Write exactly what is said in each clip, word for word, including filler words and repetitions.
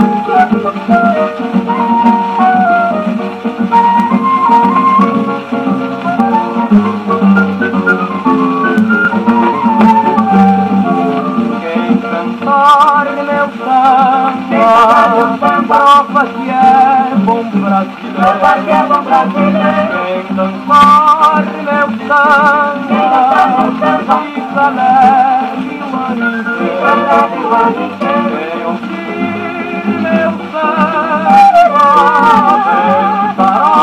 Prova que é bom brasileiro, quem dançar meu samba, fica alegre o ano inteiro. Quem ouvir meu samba, dançará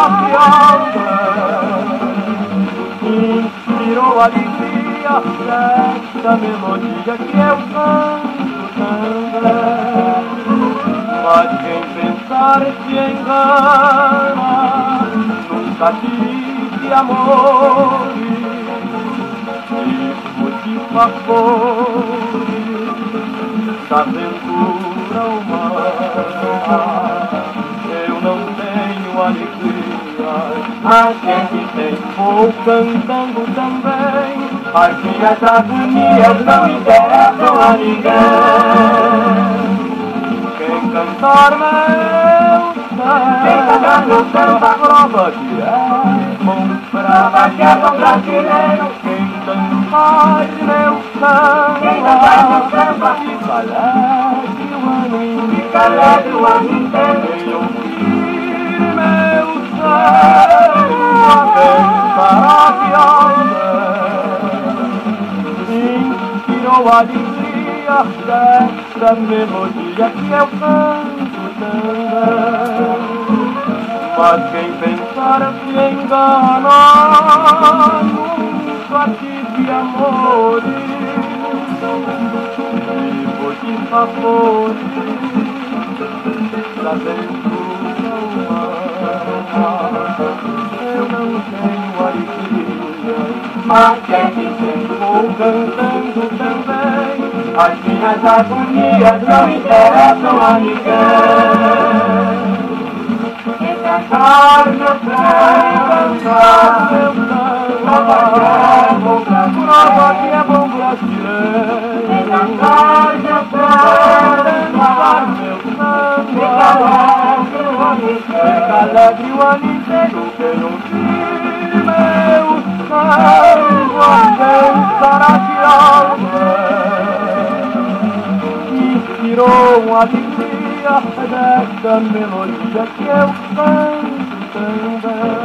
piada, inspirou a alegria desta melodia que eu canto também. Mas quem pensar se engana, nunca tive amores, tipo de favores da aventura humana. Eu não tenho alegria, mas quem que tem, vou cantando também. As minhas agonias não interessam a ninguém. Cantar meu samba, prova que é bom brasileiro. Quem cantar meu samba, fica alegre o ano inteiro. Quem ouvir meu samba, cantará viola, inspirou a alegria desta melodia que eu canto também. Mas quem pensar se engana, nunca tive amores, tipo de favores da aventura humana. Eu não tenho alegria, mas quem que tem, vou cantando também. As minhas agonias não interessam a ninguém. Quem cantar meu cantar meu samba, prova que é bom brasileiro. Quem cantar meu cantar meu samba, fica alegre o ano inteiro. Quem ouvir meu samba, dançará viola, tirou a alegria desta melodia que eu canto também.